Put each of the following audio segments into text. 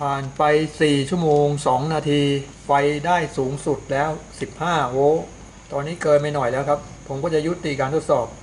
ผ่านไป4ชั่วโมง2นาทีไฟได้สูงสุดแล้ว15โวลต์ตอนนี้เกินไปหน่อยแล้วครับผมก็จะยุติการทดสอบ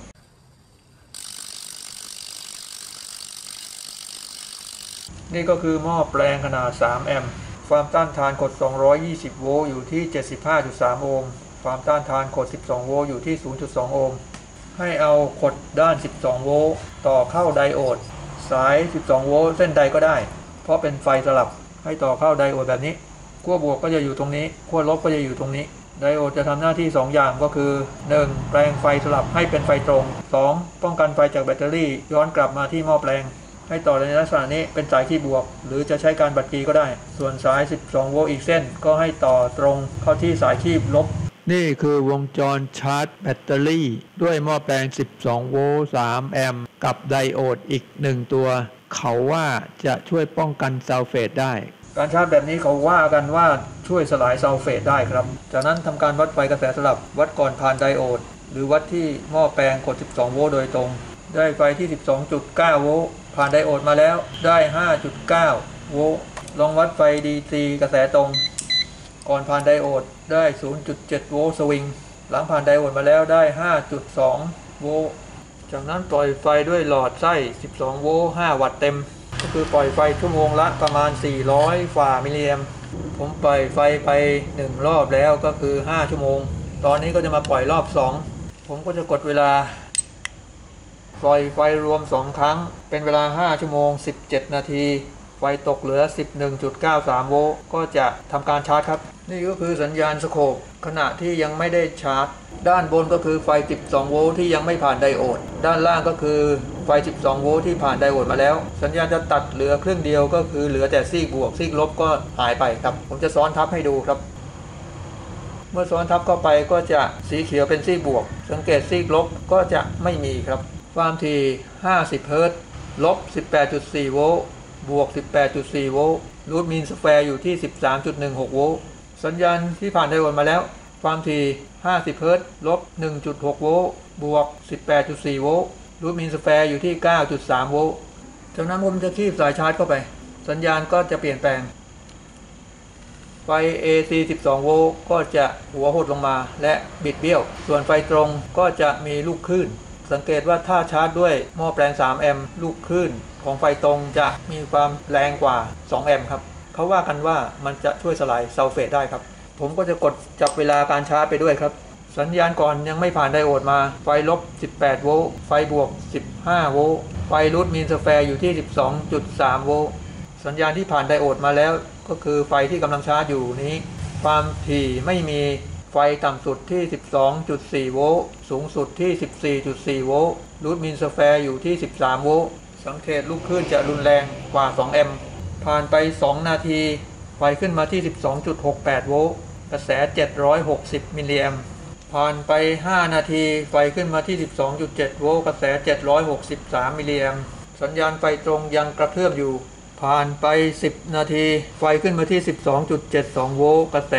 นี่ก็คือหม้อแปลงขนาด3แอมป์ความต้านทานกด220โวลต์อยู่ที่ 75.3 โอห์มความต้านทานกด12โวลต์อยู่ที่ 0.2 โอห์มให้เอากดด้าน12โวลต์ต่อเข้าไดโอดสาย12โวลต์เส้นใดก็ได้เพราะเป็นไฟสลับให้ต่อเข้าไดโอดแบบนี้ขั้วบวกก็จะอยู่ตรงนี้ขั้วลบก็จะอยู่ตรงนี้ไดโอดจะทำหน้าที่2อย่างก็คือ 1. แปลงไฟสลับให้เป็นไฟตรง 2. ป้องกันไฟจากแบตเตอรี่ย้อนกลับมาที่หม้อแปลงให้ต่อในลักษณะนี้เป็นสายที่บวกหรือจะใช้การบัดกี้ก็ได้ส่วนสาย12โวลต์อีกเส้นก็ให้ต่อตรงเข้าที่สายคีบลบนี่คือวงจรชาร์จแบตเตอรี่ด้วยหม้อแปลง12โวลต์3แอมป์กับไดโอดอีก1ตัวเขาว่าจะช่วยป้องกันซัลเฟตได้การชาร์จแบบนี้เขาว่ากันว่าช่วยสลายซัลเฟตได้ครับจากนั้นทำการวัดไฟกระแสสลับวัดก่อนผ่านไดโอดหรือวัดที่หม้อแปลงกด12โวลต์โดยตรงได้ไฟที่ 12.9 โวลต์ผ่านไดโอดมาแล้วได้ 5.9 โวลต์ลองวัดไฟ DC กระแสตรงก่อนผ่านไดโอดได้ 0.7 โวลต์สวิงหลังผ่านไดโอดมาแล้วได้ 5.2 โวลต์จากนั้นปล่อยไฟด้วยหลอดไส้12โวลต์5วัตต์เต็มก็คือปล่อยไฟชั่วโมงละประมาณ400ฝ่ามิลลิแอมป์ผมปล่อยไฟไป1รอบแล้วก็คือ5ชั่วโมงตอนนี้ก็จะมาปล่อยรอบ2ผมก็จะกดเวลาปล่อยไฟรวม2ครั้งเป็นเวลา5ชั่วโมง17นาทีไฟตกเหลือ 11.93 โวลต์ก็จะทำการชาร์จครับนี่ก็คือสัญญาณสโคปขณะที่ยังไม่ได้ชาร์จด้านบนก็คือไฟ12โวลต์ที่ยังไม่ผ่านไดโอดด้านล่างก็คือไฟ12โวลต์ที่ผ่านไดโอดมาแล้วสัญญาณจะตัดเหลือครึ่งเดียวก็คือเหลือแต่ซีกบวกซีกลบก็หายไปครับผมจะซ้อนทับให้ดูครับเมื่อซ้อนทับเข้าไปก็จะสีเขียวเป็นซีกบวกสังเกตซีกลบก็จะไม่มีครับความถี่50เฮิรตซ์ลบ 18.4 โวลต์บวก 18.4 โวลต์รูทมีนสแควร์อยู่ที่ 13.16 โวลต์สัญญาณที่ผ่านไดโอดมาแล้วความถี่50เฮิรตซ์ลบ 1.6 โวลต์บวก 18.4 โวลต์รูทมีนสแควร์อยู่ที่ 9.3 โวลต์จากนั้นผมจะคีบสายชาร์จเข้าไปสัญญาณก็จะเปลี่ยนแปลงไฟ AC 12 โวลต์ก็จะหัวหดลงมาและบิดเบี้ยวส่วนไฟตรงก็จะมีลูกคลื่นสังเกตว่าถ้าชาร์จด้วยหม้อแปลง3แอมป์ลูกคลื่นของไฟตรงจะมีความแรงกว่า2แอมป์ครับเขาว่ากันว่ามันจะช่วยสลายซัลเฟตได้ครับผมก็จะกดจับเวลาการชาร์จไปด้วยครับสัญญาณก่อนยังไม่ผ่านไดโอดมาไฟลบ18โวลต์ไฟบวก15โวลต์ไฟรูทมีนสแควร์อยู่ที่ 12.3 โวลต์สัญญาณที่ผ่านไดโอดมาแล้วก็คือไฟที่กำลังชาร์จอยู่นี้ความถี่ไม่มีไฟต่ำสุดที่ 12.4 โวลต์สูงสุดที่ 14.4 โวลต์รูทมีนสแควร์อยู่ที่13โวลต์สังเกตลูกคลื่นจะรุนแรงกว่า2แอมป์ผ่านไป2นาทีไฟขึ้นมาที่ 12.68 โวลต์กระแส760มิลลิแอมป์ผ่านไป5นาทีไฟขึ้นมาที่ 12.7 โวลต์กระแส763มิลลิแอมป์สัญญาณไฟตรงยังกระเพื่อมอยู่ผ่านไป10นาทีไฟขึ้นมาที่ 12.72 โวลต์กระแส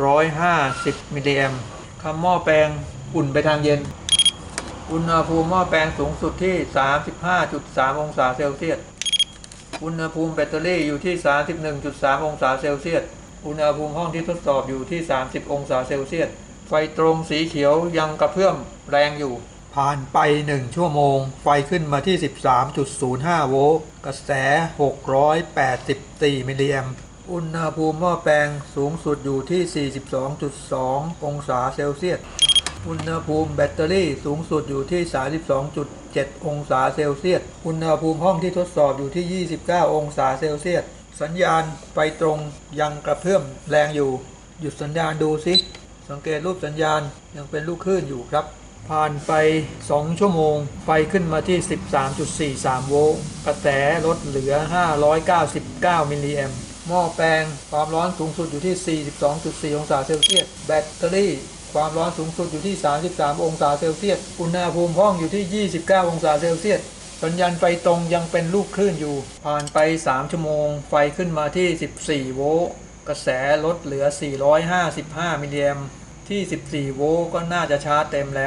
750มิลลิแอมป์คำหม้อแปลงอุ่นไปทางเย็นอุณหภูมิหม้อแปลงสูงสุดที่ 35.3 องศาเซลเซียสอุณหภูมิแบตเตอรี่อยู่ที่ 31.3 องศาเซลเซียสอุณหภูมิห้องที่ทดสอบอยู่ที่ 30 องศาเซลเซียสไฟตรงสีเขียวยังกระเพื่อมแรงอยู่ผ่านไป1ชั่วโมงไฟขึ้นมาที่ 13.05 โวลต์กระแส684มิลลิแอมป์อุณหภูมิหม้อแปลงสูงสุดอยู่ที่ 42.2 องศาเซลเซียสอุณหภูมิแบตเตอรี่สูงสุดอยู่ที่ 32.7 องศาเซลเซียสอุณหภูมิห้องที่ทดสอบอยู่ที่ 29 องศาเซลเซียสสัญญาณไฟตรงยังกระเพื่อมแรงอยู่หยุดสัญญาณดูสิสังเกตรูปสัญญาณยังเป็นลูกคลื่นอยู่ครับผ่านไป2ชั่วโมงไฟขึ้นมาที่ 13.43 โวลต์กระแสลดเหลือ599มิลลิแอมป์หม้อแปลงความร้อนสูงสุดอยู่ที่ 42.4 องศาเซลเซียสแบตเตอรี่ความร้อนสูงสุดอยู่ที่ 33 องศาเซลเซียสอุณหภูมิห้องอยู่ที่ 29 องศาเซลเซียสสัญญาณไฟตรงยังเป็นลูกคลื่นอยู่ผ่านไป3ชั่วโมงไฟขึ้นมาที่ 14 โวลต์กระแสลดเหลือ455มิลลิแอมป์ที่14โวลต์ก็น่าจะชาร์จเต็มแล้ว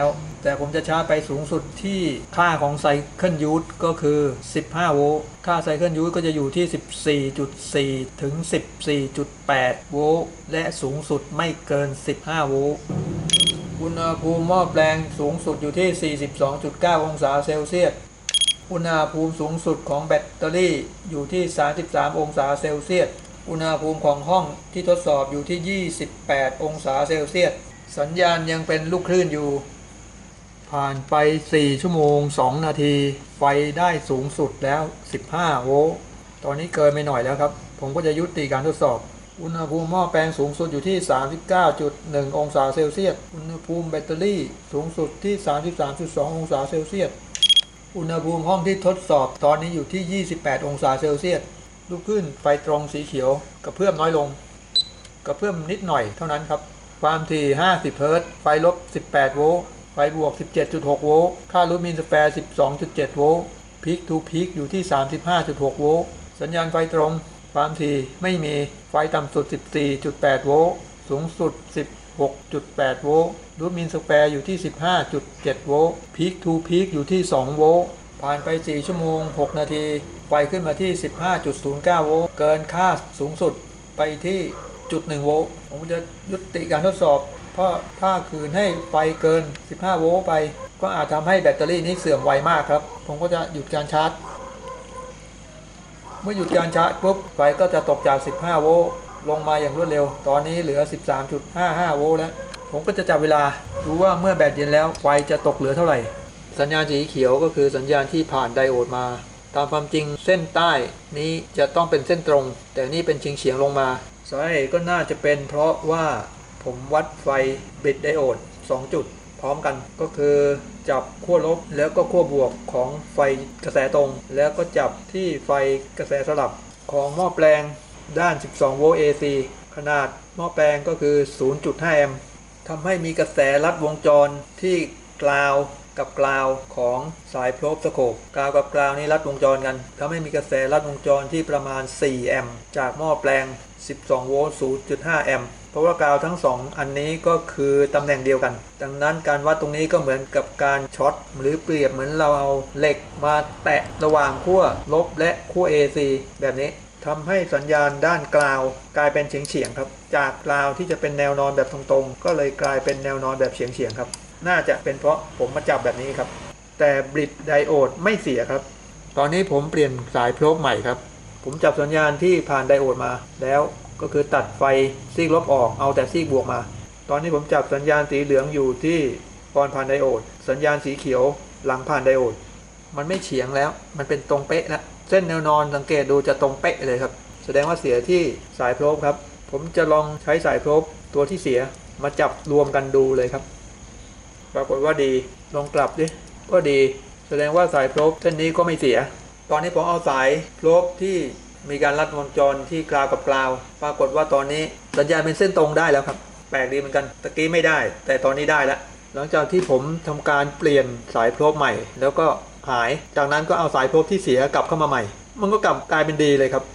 แต่ผมจะชาร์จไปสูงสุดที่ค่าของไซเคิลยูทก็คือ15โวลต์ค่าไซเคิลยูทก็จะอยู่ที่14.4ถึง14.8โวลต์และสูงสุดไม่เกิน15โวลต์อุณหภูมิหม้อแปลงสูงสุดอยู่ที่ 42.9 องศาเซลเซียสอุณหภูมิสูงสุดของแบตเตอรี่อยู่ที่33องศาเซลเซียสอุณหภูมิของห้องที่ทดสอบอยู่ที่28องศาเซลเซียสสัญญาณยังเป็นลูกคลื่นอยู่ผ่านไป4ชั่วโมง2นาทีไฟได้สูงสุดแล้ว15โวลต์ตอนนี้เกินไปหน่อยแล้วครับผมก็จะยุติการทดสอบอุณหภูมิหม้อแปลงสูงสุดอยู่ที่ 39.1 องศาเซลเซียสอุณหภูมิแบตเตอรี่สูงสุดที่ 33.2 องศาเซลเซียสอุณหภูมิห้องที่ทดสอบตอนนี้อยู่ที่28องศาเซลเซียสลูกคลื่นไฟตรงสีเขียวกระเพื่อมน้อยลงกระเพื่อมนิดหน่อยเท่านั้นครับความถี่50เฮิรตซ์ไฟลบ18โวลต์ไฟบวก 17.6 โวลต์ค่ารูทมีนสแควร์ 12.7 โวลต์พีคทูพีคอยู่ที่ 35.6 โวลต์สัญญาณไฟตรงความถี่ไม่มีไฟต่ำสุด 14.8 โวลต์สูงสุด 16.8 โวลต์รูทมีนสแควร์อยู่ที่ 15.7 โวลต์พีคทูพีคอยู่ที่ 2 โวลต์ผ่านไป4ชั่วโมง6นาทีไฟขึ้นมาที่ 15.09 โวลต์เกินค่าสูงสุดไปที่ 0.1 โวลต์ผมจะยุติการทดสอบเพราะถ้าคืนให้ไฟเกิน15โวลต์ไปก็อาจทำให้แบตเตอรี่นี้เสื่อมไวมากครับผมก็จะหยุดการชาร์จเมื่อหยุดการชาร์จปุ๊บไฟก็จะตกจาก15โวลต์ลงมาอย่างรวดเร็วตอนนี้เหลือ 13.55 โวลต์แล้วผมก็จะจับเวลาดูว่าเมื่อแบตเย็นแล้วไฟจะตกเหลือเท่าไหร่สัญญาณสีเขียวก็คือสัญญาณที่ผ่านไดโอดมาตามความจริงเส้นใต้นี้จะต้องเป็นเส้นตรงแต่นี่เป็นเฉียงลงมาสาเหตุก็น่าจะเป็นเพราะว่าผมวัดไฟบิดไดโอด2จุดพร้อมกันก็คือจับขั้วลบแล้วก็ขั้วบวกของไฟกระแสตรงแล้วก็จับที่ไฟกระแสสลับของหม้อแปลงด้าน12โวลต์ AC ขนาดหม้อแปลงก็คือ 0.5 แอมป์ทำให้มีกระแสลัดวงจรที่กราวกับกราวของสายโพลบสโคปกราวกับกราวนี้ลัดวงจรกันทำให้มีกระแสลัดวงจรที่ประมาณ4แอมป์จากหม้อแปลง12โวลต์ 0.5 แอมป์เพราะว่ากราวทั้ง2อันนี้ก็คือตำแหน่งเดียวกันดังนั้นการวัดตรงนี้ก็เหมือนกับการช็อตหรือเปรียบเหมือนเราเอาเหล็กมาแตะระหว่างขั้วลบและขั้ว AC แบบนี้ทำให้สัญญาณด้านกราวกลายเป็นเฉียงๆครับจากกราวที่จะเป็นแนวนอนแบบตรงๆก็เลยกลายเป็นแนวนอนแบบเฉียงๆครับน่าจะเป็นเพราะผมมาจับแบบนี้ครับแต่บริดไดโอดไม่เสียครับตอนนี้ผมเปลี่ยนสายโพลบใหม่ครับผมจับสัญญาณที่ผ่านไดโอดมาแล้วก็คือตัดไฟซีกลบออกเอาแต่ซีกบวกมาตอนนี้ผมจับสัญญาณสีเหลืองอยู่ที่ก่อนผ่านไดโอดสัญญาณสีเขียวหลังผ่านไดโอดมันไม่เฉียงแล้วมันเป็นตรงเป๊ะแล้วเส้นแนวนอนสังเกตดูจะตรงเป๊ะเลยครับแสดงว่าเสียที่สายโพลบครับผมจะลองใช้สายโพลบตัวที่เสียมาจับรวมกันดูเลยครับปรากฏว่าดีลองกลับดิก็ดีแสดงว่าสายโพลบเส้นนี้ก็ไม่เสียตอนนี้ผมเอาสายโพลบที่มีการลัดวงจรที่กราวกับกราวปรากฏว่าตอนนี้สัญญาณเป็นเส้นตรงได้แล้วครับแปลกดีเหมือนกันตะกี้ไม่ได้แต่ตอนนี้ได้แล้วหลังจากที่ผมทำการเปลี่ยนสายโพลบใหม่แล้วก็หายจากนั้นก็เอาสายโพลบที่เสียกลับเข้ามาใหม่มันก็กลับกลายเป็นดีเลยครับ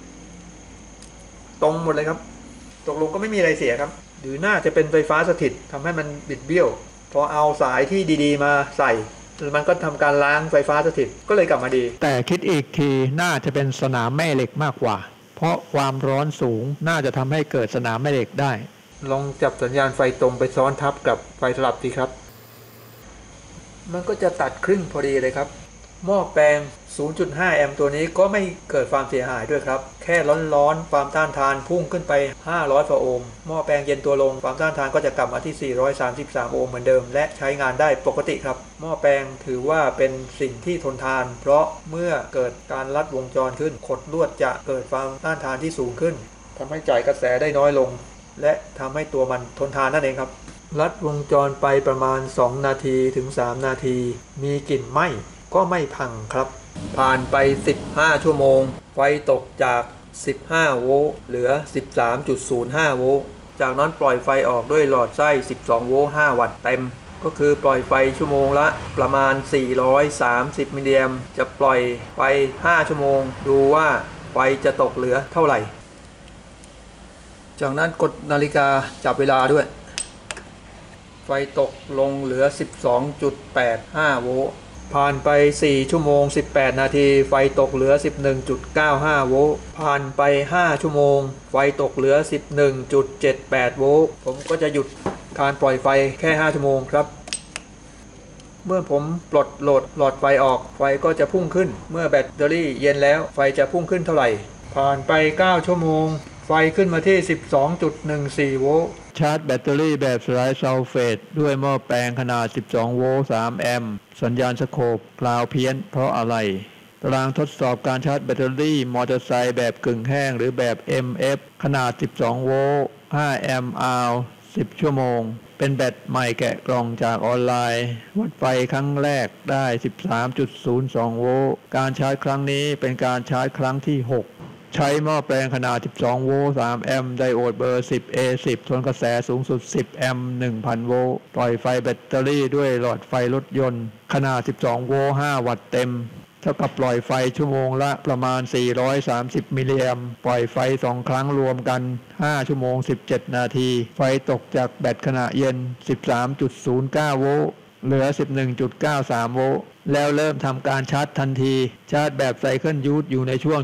ตรงหมดเลยครับตกลงก็ไม่มีอะไรเสียครับหรือน่าจะเป็นไฟฟ้าสถิตทำให้มันบิดเบี้ยวพอเอาสายที่ดีๆมาใส่มันก็ทำการล้างไฟฟ้าสถิตก็เลยกลับมาดีแต่คิดอีกทีน่าจะเป็นสนามแม่เหล็กมากกว่าเพราะความร้อนสูงน่าจะทำให้เกิดสนามแม่เหล็กได้ลองจับสัญญาณไฟตรงไปซ้อนทับกับไฟสลับดีครับมันก็จะตัดครึ่งพอดีเลยครับหม้อแปลง 0.5 แอมป์ตัวนี้ก็ไม่เกิดความเสียหายด้วยครับแค่ร้อนๆความต้านทานพุ่งขึ้นไป500 ฟาโอห์มหม้อแปลงเย็นตัวลงความต้านทานก็จะกลับมาที่433โอห์มเหมือนเดิมและใช้งานได้ปกติครับหม้อแปลงถือว่าเป็นสิ่งที่ทนทานเพราะเมื่อเกิดการลัดวงจรขึ้นขดลวดจะเกิดความต้านทานที่สูงขึ้นทำให้จ่ายกระแสได้น้อยลงและทำให้ตัวมันทนทานนั่นเองครับลัดวงจรไปประมาณ2นาทีถึง3นาทีมีกลิ่นไหม้ก็ไม่พังครับผ่านไป15ชั่วโมงไฟตกจาก15โวลต์เหลือ 13.05 โวลต์จากนั้นปล่อยไฟออกด้วยหลอดไส้12โวลต์5วัตต์เต็มก็คือปล่อยไฟชั่วโมงละประมาณ430มิลลิแอมป์จะปล่อยไฟ5ชั่วโมงดูว่าไฟจะตกเหลือเท่าไหร่จากนั้นกดนาฬิกาจับเวลาด้วยไฟตกลงเหลือ 12.85 โวลต์ผ่านไป4ชั่วโมง18นาทีไฟตกเหลือ 11.95 โวลต์ผ่านไป5ชั่วโมงไฟตกเหลือ 11.78 โวลต์ผมก็จะหยุดการปล่อยไฟแค่5ชั่วโมงครับเมื่อผมปลดโหลอดไฟออกไฟก็จะพุ่งขึ้นเมื่อแบตเตอรี่เย็นแล้วไฟจะพุ่งขึ้นเท่าไหร่ผ่านไป9ชั่วโมงไฟขึ้นมาที่ 12.14 โวลต์ชาร์จแบตเตอรี่แบบสไลด์ซัลเฟตด้วยหม้อแปลงขนาด12โวลต์3แอมป์สัญญาณสโคปกล่าวเพี้ยนเพราะอะไรตารางทดสอบการชาร์จแบตเตอรี่มอเตอร์ไซค์แบบกึ่งแห้งหรือแบบ MF ขนาด12โวลต์5แอมป์อาว10ชั่วโมงเป็นแบตใหม่แกะกล่องจากออนไลน์วัดไฟครั้งแรกได้ 13.02 โวลต์การชาร์จครั้งนี้เป็นการชาร์จครั้งที่6ใช้หม้อแปลงขนาด12โวลต์3แอมป์ไดโอดเบอร์ 10A10 ทนกระแสสูงสุด10แอมป์ 1,000 โวลต์ปล่อยไฟแบตเตอรี่ด้วยหลอดไฟรถยนต์ขนาด12โวลต์5วัตต์เต็มเท่ากับปล่อยไฟชั่วโมงละประมาณ430มิลลิแอมป์ปล่อยไฟ2ครั้งรวมกัน5ชั่วโมง17นาทีไฟตกจากแบตขณะเย็น 13.09 โวลต์เหลือ 11.93 โวลต์แล้วเริ่มทำการชาร์จทันทีชาร์จแบบไซเคิลยูทอยู่ในช่วง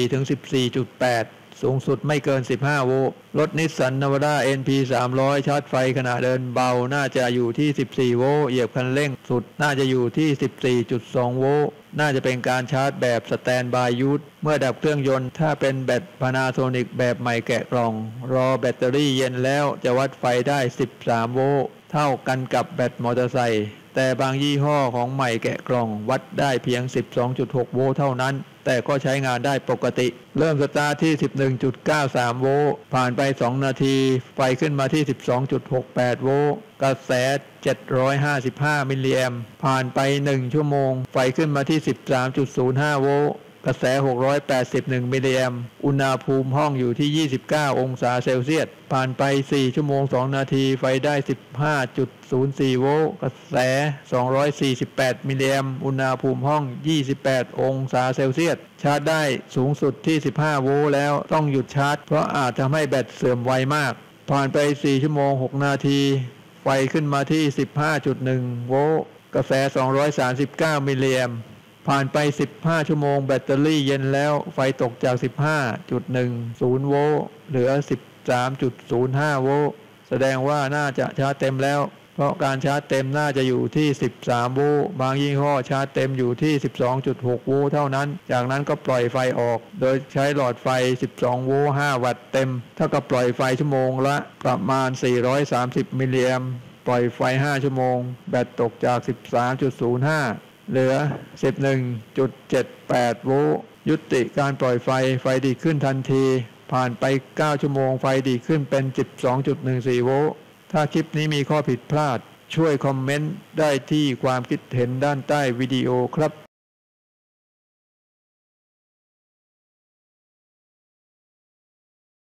14-14.8 สูงสุดไม่เกิน15โวลต์รถนิสสันนาวาร่า NP 300ชาร์จไฟขณะเดินเบาน่าจะอยู่ที่14โวลต์เหยียบคันเร่งสุดน่าจะอยู่ที่ 14.2 โวลต์น่าจะเป็นการชาร์จแบบสแตนบายยูทเมื่อดับเครื่องยนต์ถ้าเป็นแบต Panasonic แบบใหม่แกะกล่องรอแบตเตอรี่เย็นแล้วจะวัดไฟได้13โวลต์เท่ากันกับแบตมอเตอร์ไซค์แต่บางยี่ห้อของใหม่แกะกล่องวัดได้เพียง 12.6 โวลต์เท่านั้นแต่ก็ใช้งานได้ปกติเริ่มสตาร์ทที่ 11.93 โวลต์ผ่านไป2นาทีไฟขึ้นมาที่ 12.68 โวลต์กระแส755มิลลิแอมป์ผ่านไป1ชั่วโมงไฟขึ้นมาที่ 13.05 โวลต์กระแส681มิลลิแอมป์อุณหภูมิห้องอยู่ที่29องศาเซลเซียสผ่านไป4ชั่วโมง2นาทีไฟได้ 15.04 โวลต์กระแส248มิลลิแอมป์อุณหภูมิห้อง28องศาเซลเซียสชาร์จได้สูงสุดที่15โวลต์แล้วต้องหยุดชาร์จเพราะอาจทำให้แบตเสื่อมไวมากผ่านไป4ชั่วโมง6นาทีไฟขึ้นมาที่ 15.1 โวลต์กระแส239มิลลิแอมป์ผ่านไป15ชั่วโมงแบตเตอรี่เย็นแล้วไฟตกจาก 15.10 โวลต์เหลือ 13.05 โวลต์แสดงว่าน่าจะชาร์จเต็มแล้วเพราะการชาร์จเต็มน่าจะอยู่ที่13โวลต์บางยี่ห้อชาร์จเต็มอยู่ที่ 12.6 โวลต์เท่านั้นจากนั้นก็ปล่อยไฟออกโดยใช้หลอดไฟ12โวลต์5วัตต์เต็มเท่ากับปล่อยไฟชั่วโมงละประมาณ430มิลลิแอมป์ปล่อยไฟ5ชั่วโมงแบตตกจาก 13.05เหลือ 11.78 โวลต์ยุติการปล่อยไฟดีขึ้นทันทีผ่านไป9ชั่วโมงไฟดีขึ้นเป็น 12.14 โวลต์ถ้าคลิปนี้มีข้อผิดพลาดช่วยคอมเมนต์ได้ที่ความคิดเห็นด้านใต้วิดีโอครับ